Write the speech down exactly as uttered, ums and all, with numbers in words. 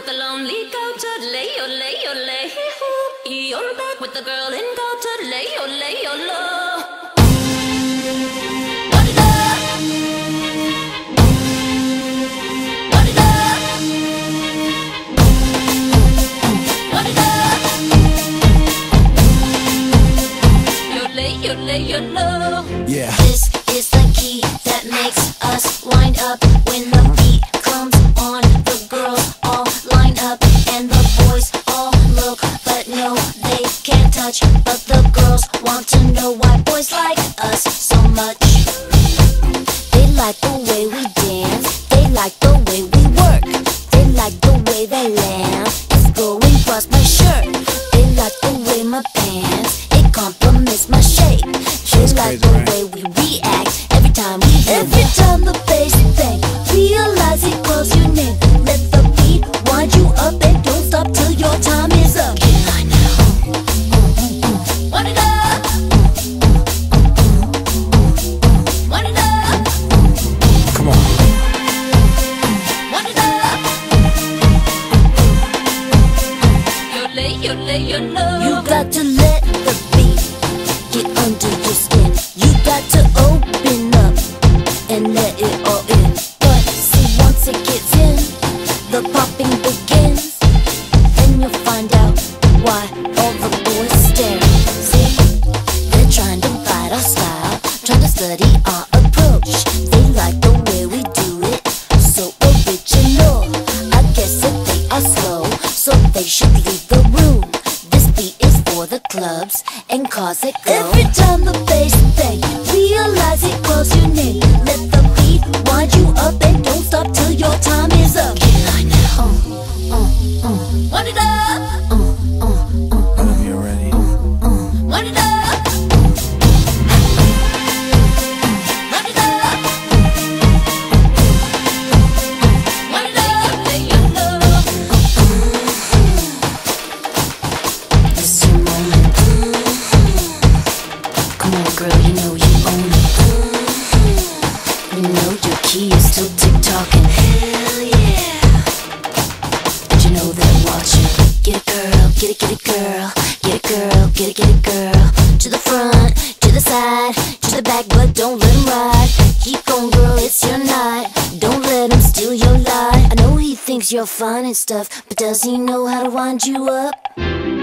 the lonely goat, lay your lay your lay hoo. You're back with the girl in goat, lay your lay your low. What it up? What it up? What it up? Your lay your lay your low. Yeah. This is the key that makes us wind up when the beat comes on. The girls all line up and the boys all look, but no, they can't touch. But the girls want to know why boys like us so much. They like the way we dance, they like the way we work, they like the way that lamb is going across my shirt. They like the way my pants, it complements my shape. They like the way we react every time we hear Every time the bass bang, realize it calls your name. Let the beat wind you up and don't stop till your time is up. Get on now. What it up? What it up? Come on. What it up? Your lay your lay your low. You got to let the beat get under your skin. You got to open up and let it all in. But see, once it gets in, the popping begins. Then you'll find out why all the boys stare. See, they're trying to bite our style, trying to study our approach. They like the way we do it, so original. I guess that they are slow, so they should leave the room. This beat is for the clubs and cars that go. Every time the bass bang, realize it calls your name. Let the beat wind you up and don't stop till your time is up. Get on now. Uh, uh, uh, What it up? uh, uh, uh, Whenever you're ready. What it up? What it up? What it up? Lay your low. This is your moment. Come on, girl, you know you own it. You know your key is still tick-tocking. Hell yeah. But you know they're watching. Get it, girl, get it, get it, girl. Get it, girl, get it, get it, girl. To the front, to the side, to the back, but don't let him ride. Keep going, girl, it's your night. Don't let him steal your light. I know he thinks you're fine and stuff, but does he know how to wind you up?